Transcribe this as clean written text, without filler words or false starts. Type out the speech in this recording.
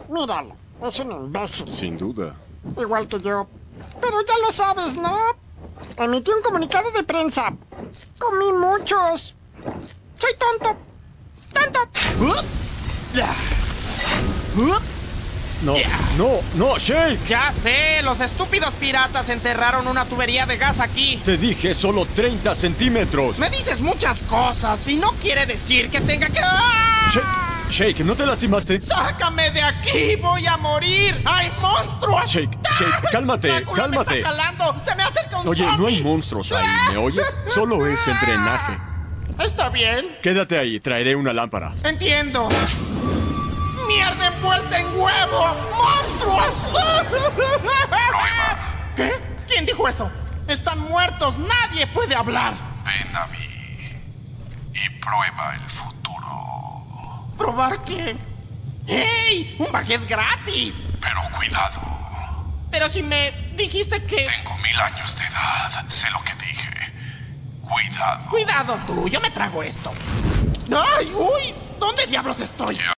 Míralo, es un imbécil. Sin duda. Igual que yo. Pero ya lo sabes, ¿no? Emití un comunicado de prensa. Comí muchos. Soy tonto. ¡Tonto! No, Shake. Ya sé, los estúpidos piratas enterraron una tubería de gas aquí. Te dije solo 30 centímetros. Me dices muchas cosas y no quiere decir que tenga que... Shake, ¿no te lastimaste? ¡Sácame de aquí! ¡Voy a morir! ¡Hay monstruos! Shake, cálmate, ¡Drácula cálmate. me está jalando! ¡Se me acerca un Oye, zombie! no hay monstruos ahí, ¿me oyes? Solo es el drenaje. Está bien. Quédate ahí, traeré una lámpara. Entiendo. ¡Mierda envuelta en huevo! ¡Monstruos! Prueba. ¿Qué? ¿Quién dijo eso? Están muertos. Nadie puede hablar. Ven a mí y prueba el futuro. ¿Probar qué? ¡Hey! ¡Un baguette gratis! Pero cuidado. Pero si me dijiste que... Tengo 1000 años de edad. Sé lo que dije. Cuidado. Cuidado tú, yo me trago esto. ¡Ay, uy! ¿Dónde diablos estoy?